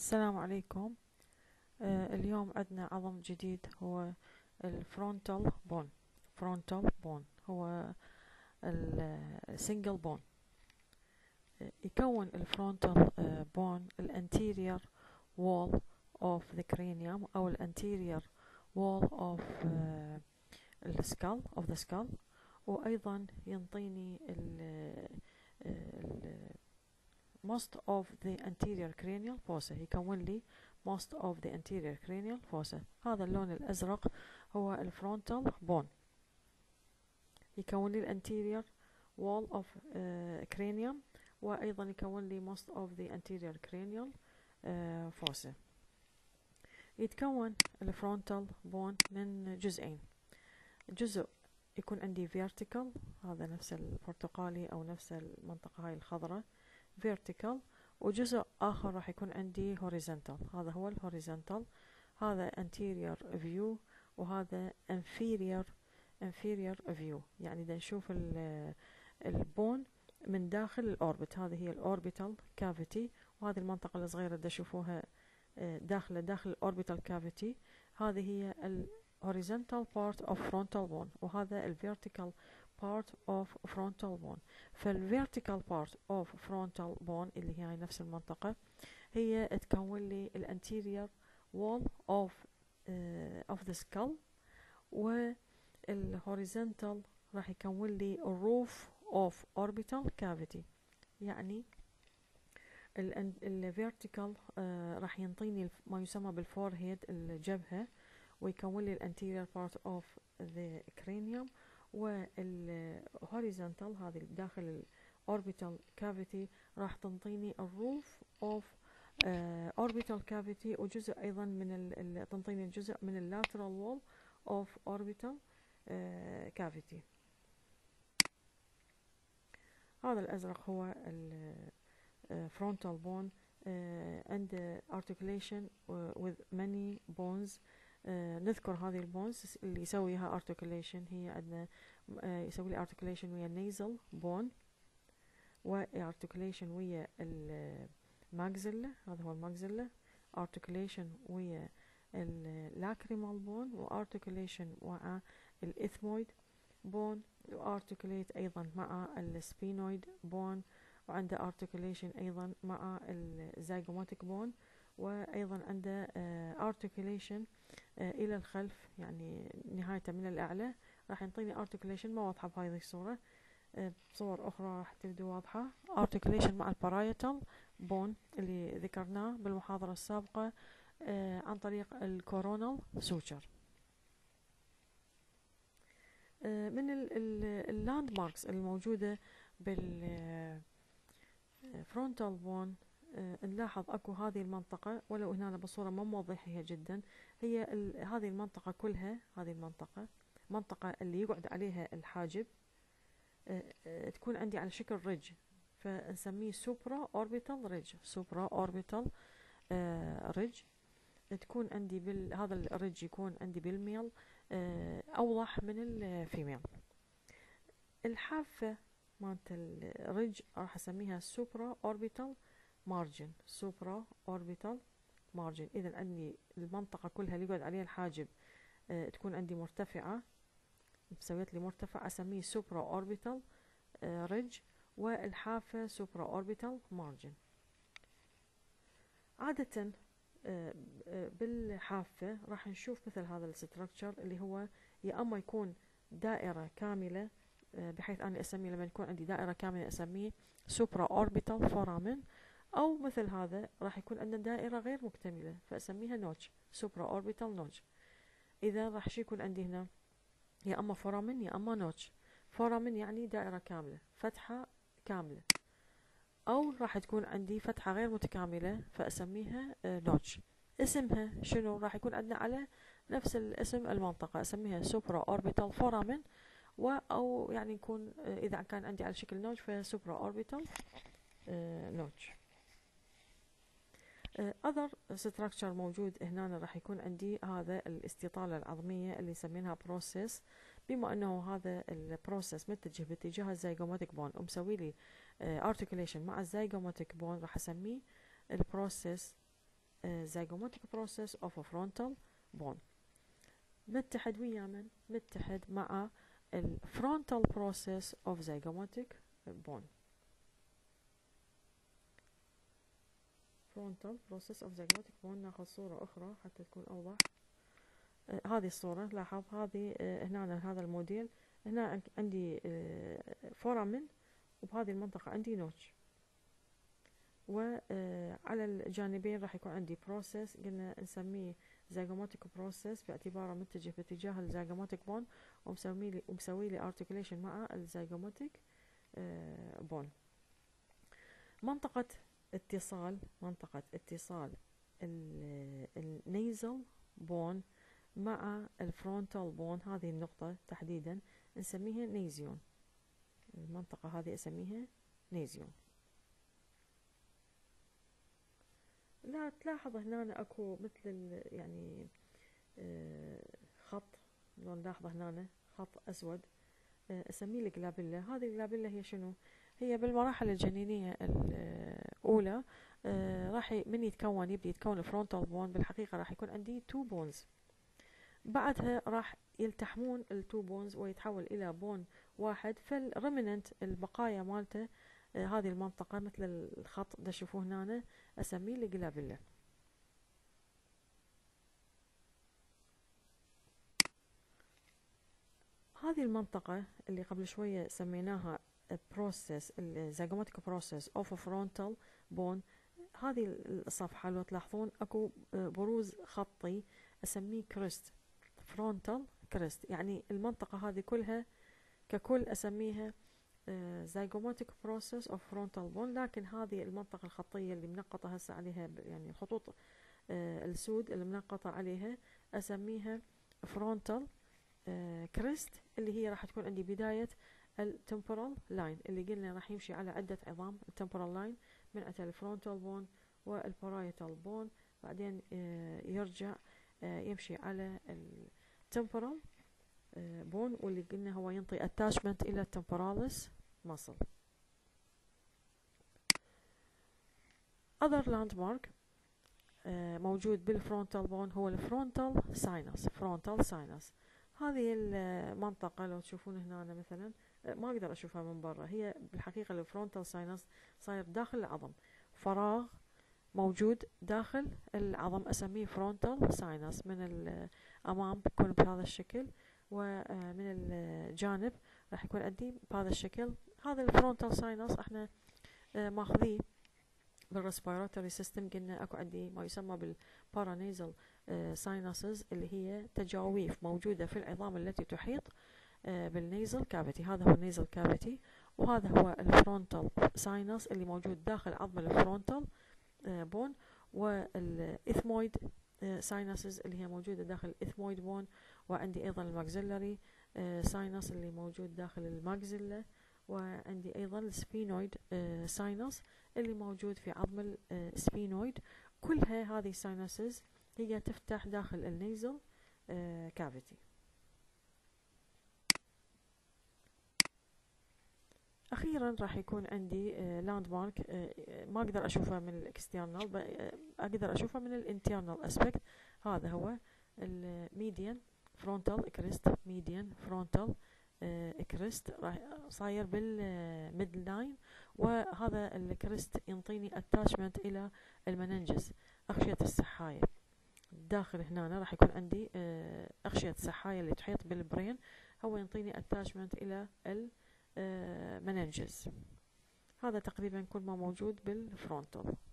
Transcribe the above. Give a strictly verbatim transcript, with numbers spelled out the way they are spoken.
السلام عليكم. آه اليوم عندنا عظم جديد هو الفرونتال بون. فرونتال بون هو السنجل بون. يكون الفرونتال بون الانتيريور وول اوف ذا cranium او الانتيريور وول اوف السكال اوف ذا سكال، وايضا ينطيني ال most of the anterior cranial fossa. يكون لي most of the anterior cranial fossa. هذا اللون الأزرق هو الفرونتال بون. يكون لي الانتيريور wall of uh, cranium، وأيضا يكون لي most of the anterior cranial uh, fossa. يتكون الفرونتال بون من جزئين. جزء يكون عندي vertical، هذا نفس البرتقالي أو نفس المنطقة هاي الخضراء vertical، وجزء آخر راح يكون عندي horizontal. هذا هو الهوريزونتال، هذا anterior view وهذا inferior inferior view. يعني دا نشوف البون من داخل الأوربت. هذه هي الأوربيتال كافيتي، وهذه المنطقة الصغيرة دا تشوفوها داخل داخل الأوربيتال كافيتي. هذه هي ال horizontal part of frontal bone، وهذا ال vertical part of frontal bone. فالvertical part of frontal bone اللي هي نفس المنطقة هي تكون لي ال anterior wall of uh, of the skull، وال horizontal راح يكون لي roof of orbital cavity. يعني ال ال vertical uh, راح ينطيني ما يسمى بالفورهيد الجبهة، ويكون لي الانتيريور بارت اوف ذا cranium، والهوريزونتال هذه داخل الاوربيتال كافيتي راح تنطيني الروف اوف اوربيتال كافيتي، وجزء ايضا من ال تنطيني الجزء من اللاترال وول اوف اوربيتال كافيتي. هذا الازرق هو الفرونتال بون and articulation with many bones. آه نذكر هذه البونز اللي يسويها ارتكوليشن. هي عندنا آه يسوي لي ارتكوليشن ويا النيزل بون، وارتكوليشن ويا الماكزيلا، هذا هو الماكزيلا، ارتكوليشن ويا اللاكريمال بون، وارتكوليشن مع الاثمويد بون، وارتكوليت ايضا مع السبينويد بون، وعنده ارتكوليشن ايضا مع الزيجوماتيك بون، وايضا عنده ارتكوليشن آه الى الخلف، يعني نهايته من الاعلى. راح ينطيني ارتكوليشن ما واضحه بهذه الصوره، آه بصور اخرى راح تبدو واضحه. ارتكوليشن مع البارايتال بون اللي ذكرناه بالمحاضره السابقه آه عن طريق الكورونال سوتشر. آه من اللاند ماركس الموجوده بالفرونتال بون آه نلاحظ اكو هذه المنطقة، ولو هنا بصورة ما موضحة جدا. هي هذه المنطقة كلها، هذه المنطقة منطقة اللي يقعد عليها الحاجب آه آه تكون عندي على شكل ريج، فنسميه سوبرا اوربيتال ريج. سوبرا اوربيتال آه ريج تكون عندي بال هذا الريج يكون عندي بالميل آه اوضح من الفيميل. الحافة مالت الريج راح اسميها سوبرا اوربيتال مارجن. سوبرا اوربيتال مارجن. اذا عندي المنطقه كلها اللي يقعد عليها الحاجب أه تكون عندي مرتفعه، سويت لي مرتفع اسميه سوبرا اوربيتال أه ريج، والحافه سوبرا اوربيتال مارجن. عاده أه أه بالحافه راح نشوف مثل هذا الستركتشر اللي هو يا اما يكون دائره كامله، أه بحيث انا اسميه لما يكون عندي دائره كامله اسميه سوبرا اوربيتال فورامين، او مثل هذا راح يكون عندنا دائرة غير مكتملة فاسميها نوتش، سوبرا اوربيتال نوتش. اذا راح شي يكون عندي هنا يا اما فورامين يا اما نوتش. فورامين يعني دائرة كاملة، فتحة كاملة، او راح تكون عندي فتحة غير متكاملة فاسميها نوتش. اسمها شنو؟ راح يكون عندنا على نفس الاسم المنطقة، اسميها سوبرا اوربيتال فورامين، و او يعني يكون اذا كان عندي على شكل نوتش فسوبرا اوربيتال نوتش. other structure موجود هنا راح يكون عندي هذا الاستطالة العظمية اللي يسمينها process. بما انه هذا البروسيس متجه باتجاه الزيجوماتيك بون ومسوي لي articulation مع الزيجوماتيك بون، راح اسميه البروسيس zygomatic process of a frontal bone. متحد ويا من؟ متحد مع ال frontal process of zygomatic bone. frontal process of zygomatic bone. ناخذ صورة أخرى حتى تكون أوضح. آه هذه الصورة، لاحظ هذه آه هنا هذا الموديل، هنا عندي آه فورامين، وبهذه المنطقة عندي نوتش، وعلى الجانبين راح يكون عندي بروسيس قلنا نسميه زيجوماتيك بروسيس باعتباره متجه باتجاه الزيجوماتيك بون، ومسوي لي ومسوي لي ارتكيوليشن مع الزيجوماتيك بون. منطقة اتصال منطقة اتصال النيزل بون مع الفرونتال بون، هذه النقطة تحديدا نسميها نيزيون. المنطقة هذه اسميها نيزيون. لا تلاحظ هنا اكو مثل يعني آه خط، لو نلاحظ هنا خط اسود آه اسميه الجلابيلا. هذه الجلابيلا هي شنو؟ هي بالمراحل الجنينية الاولى آه راح من يتكون يبدي يتكون الفرونتال بون، بالحقيقة راح يكون عندي تو بونز، بعدها راح يلتحمون التو بونز ويتحول الى بون واحد. فالريمننت البقايا مالته آه هذه المنطقة مثل الخط ده تشوفوه هنا اسميه الجلابيلا. هذه المنطقة اللي قبل شوية سميناها process الزيجوماتيك process of a frontal bone، هذه الصفحة لو تلاحظون اكو بروز خطي اسميه كريست، فرونتال كريست، يعني المنطقة هذه كلها ككل اسميها زيجوماتيك بروسيس اوف فرونتال بون. لكن هذه المنطقة الخطية اللي منقطة هسه عليها يعني الخطوط السود اللي منقطة عليها اسميها فرونتال كريست، اللي هي راح تكون عندي بداية التمبورال لاين اللي قلنا راح يمشي على عدة عظام. التمبورال لاين من عند الفرونتال بون والبارايتال بون، بعدين يرجع يمشي على التمبورال بون، واللي قلنا هو ينطي اتاشمنت الى التمبوراليس ماسل. other landmark موجود بالفرونتال بون هو الفرونتال ساينس. فرونتال ساينس هذه المنطقة لو تشوفون هنا مثلا ما اقدر اشوفها من برا، هي بالحقيقة الفرونتال ساينس صاير داخل العظم، فراغ موجود داخل العظم اسميه فرونتال ساينس. من الامام بيكون بهذا الشكل، ومن الجانب راح يكون عندي بهذا الشكل. هذا الفرونتال ساينس احنا ماخذيه بالريسبيراتوري سيستم، قلنا اكو عندي ما يسمى بالبارانيزل ساينسز اللي هي تجاويف موجودة في العظام التي تحيط بالنيزل كافيتي. هذا هو النيزل كافيتي، وهذا هو الفرونتال ساينس اللي موجود داخل عظم الفرونتال بون، والاثمويد ساينسز اللي هي موجودة داخل الاثمويد بون، وعندي ايضا الماكسيلاري ساينس اللي موجود داخل الماكسيلا، وعندي ايضا السبينويد ساينس اللي موجود في عظم السبينويد. كلها هذه الساينسز هي تفتح داخل النيزل كافيتي. اخيرا راح يكون عندي لاند مارك ما اقدر اشوفها من الاكسترنال، اقدر اشوفها من الانترنال اسبكت. هذا هو الميديان فرونتال كريست، ميديان فرونتال كريست راح صاير بالميد لاين، وهذا الكريست ينطيني اتاشمنت الى المننجز اغشية السحاية. داخل هنا راح يكون عندي اغشية السحاية اللي تحيط بالبرين، هو ينطيني اتاشمنت الى المننجز. هذا تقريبا كل ما موجود بالفرونتال.